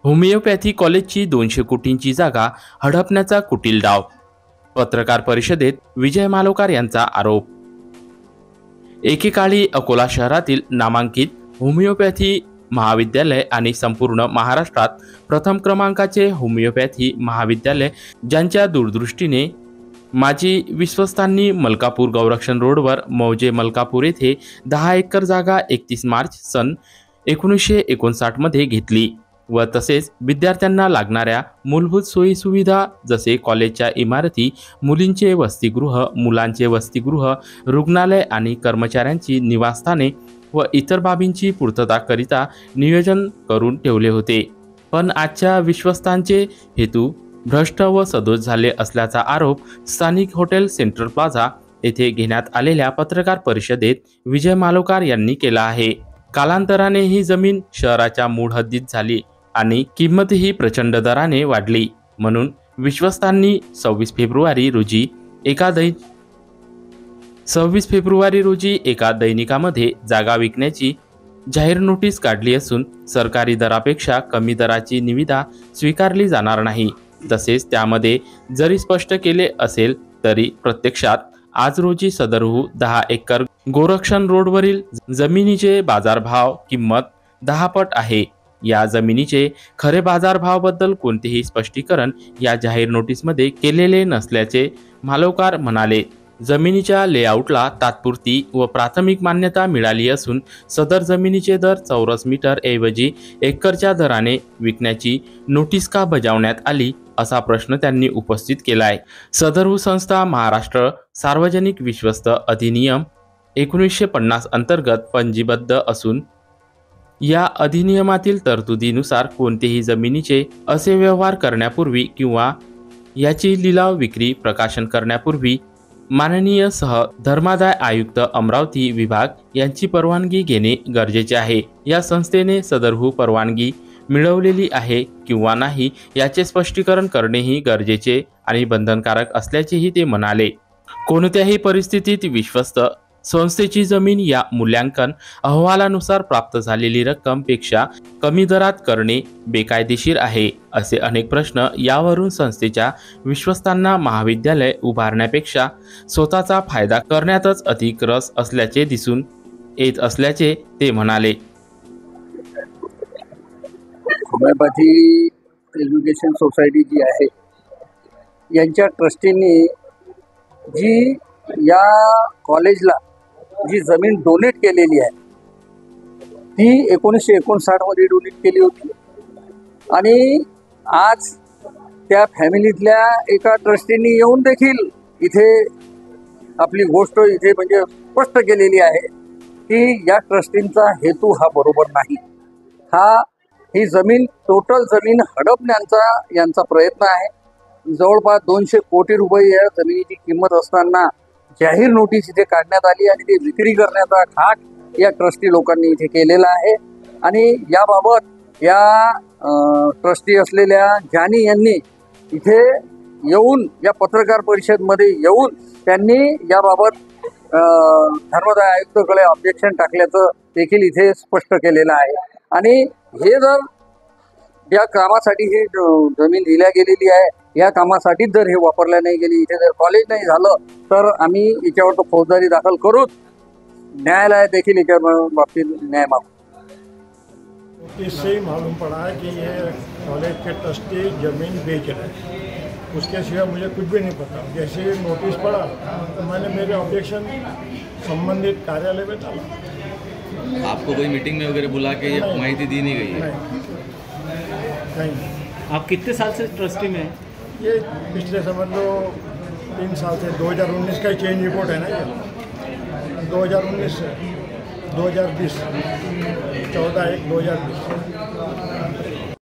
Homeopathy कॉलेजची 200 कोटींची जागा हडपण्याचा कुटील डाव. पत्रकार परिषदेत विजय मालोकार यांचा आरोप. एकेकाळी अकोला शहरातील नामांकित होमिओपॅथी महाविद्यालय आणि संपूर्ण महाराष्ट्रात प्रथम क्रमांकाचे होमिओपॅथी महाविद्यालय ज्यांच्या दूरदृष्टीने माजी विश्वस्तांनी मलकापूर गौरक्षण रोडवर मौजे मलकापूर येथे 10 एकर जागा 31 मार्च सन 1959 मध्ये घेतली व तसेच विद्यार्थ्यांना लागणाऱ्या मूलभूत सोयी सुविधा जसे कॉलेजच्या इमारती, मुलींचे वसतिगृह, मुलांचे वसतिगृह, रुग्णालय आणि कर्मचाऱ्यांची निवासस्थाने व इतर बाबींची पूर्तता करिता नियोजन करून ठेवले होते. पण आजच्या विश्वस्तांचे हेतू भ्रष्ट व सदोष झाले असल्याचा आरोप स्थानिक हॉटेल सेंट्रल प्लाझा येथे घेण्यात आलेल्या पत्रकार परिषदेत विजय मालोकार यांनी केला आहे. कालांतराने ही जमीन शहराच्या मूळ हद्दीत झाली आणि किंमतही प्रचंड दराने वाढली. म्हणून विश्वस्तांनी 26 फेब्रुवारी रोजी एका दैनिकामध्ये जागा विकण्याची जाहीर नोटीस काढली असून सरकारी दरापेक्षा कमी दराची निविदा स्वीकारली जाणार नाही. तसेच त्यामध्ये जरी स्पष्ट केले असेल तरी प्रत्यक्षात आज रोजी सदरहू 10 एकर गोरक्षण रोडवरील जमिनीचे बाजारभाव किंमत 10 पट आहे. या जमिनीचे खरे बाजारभावाबद्दल कोणतेही स्पष्टीकरण या जाहीर नोटीसमध्ये केलेले नसल्याचे मालोकार म्हणाले. जमिनीच्या लेआउटला तात्पुरती व प्राथमिक मान्यता मिळाली असून सदर जमिनीचे दर चौरस मीटर ऐवजी एकरच्या दराने विकण्याची नोटीस का बजावण्यात आली असा प्रश्न त्यांनी उपस्थित केलाय. सदरहू संस्था महाराष्ट्र सार्वजनिक विश्वस्त अधिनियम 1950 अंतर्गत पंजीबद्ध असून या अधिनियमातील तरतुदीनुसार कोणतेही जमिनीचे असे व्यवहार करण्यापूर्वी किंवा याची लिलाव विक्री प्रकाशन करण्यापूर्वी माननीय धर्मादाय आयुक्त अमरावती विभाग यांची परवानगी घेणे गरजेचे आहे. या संस्थेने सदरहू परवानगी मिळवलेली आहे किंवा नाही याचे स्पष्टीकरण करणेही गरजेचे आणि बंधनकारक असल्याचेही ते म्हणाले. कोणत्याही परिस्थितीत विश्वस्त संस्थेची जमीन या मूल्यांकन अहवालानुसार प्राप्त झालेली रक्कम पेक्षा कमी दरात करणे बेकायदेशीर आहे. असे अनेक प्रश्न यावरून संस्थेच्या विश्वस्तांना महाविद्यालय उभारण्यापेक्षा स्वतःचा फायदा करण्यातच अधिक रस असल्याचे दिसून येत असल्याचे ते म्हणाले. होमिओपॅथी एज्युकेशन सोसायटी जी आहे यांच्या ट्रस्टींनी जी या कॉलेजला जी जमीन डोनेट केलेली आहे ती 1959 मध्ये डोनेट केली होती आणि आज त्या फॅमिलीतल्या एका ट्रस्टींनी येऊन देखील इथे आपली गोष्ट इथे म्हणजे स्पष्ट केलेली आहे की या ट्रस्टींचा हेतू हा बरोबर नाही. ही जमीन टोटल जमीन हडपण्याचा यांचा प्रयत्न आहे. जवळपास 200 कोटी रुपये या जमिनीची किंमत असताना जाहीर नोटीस इथे काढण्यात आली आणि ती विक्री करण्याचा खाक या ट्रस्टी लोकांनी इथे केलेला आहे. आणि याबाबत या ट्रस्टी असलेल्या जानी यांनी इथे येऊन या पत्रकार परिषदेमध्ये येऊन त्यांनी याबाबत धर्मादाय आयुक्ताकडे ऑब्जेक्शन टाकल्याचं देखील इथे स्पष्ट केलेलं आहे. आणि हे जर या कामासाठी ही जमीन दिल्या गेलेली आहे या कामासाठी जर हे वापरल्या नाही गेली, इथे जर कॉलेज नाही झालं तर आम्ही याच्यावर तो फौजदारी दाखल करू, न्यायालय देखील याच्या बाबतीत न्याय मागू. इससे ही मालूम पड़ा है कि ये कॉलेज के ट्रस्टी जमीन बेच रहे हैं, उसके सिवा मुझे कुछ भी नहीं पता. जैसे नोटिस पड़ा तो मैंने मेरे ऑब्जेक्शन संबंधित कार्यालय में डाला. आपको कोई मीटिंग में वगैरह बुला के ये माहिती दी नहीं गई है? नहीं. आप कितने साल से ट्रस्टी में? ये पिछले समझ लो 3 साल से 2019 का चेंज रिपोर्ट है ना, ये 2019 से 2020 14/1/2020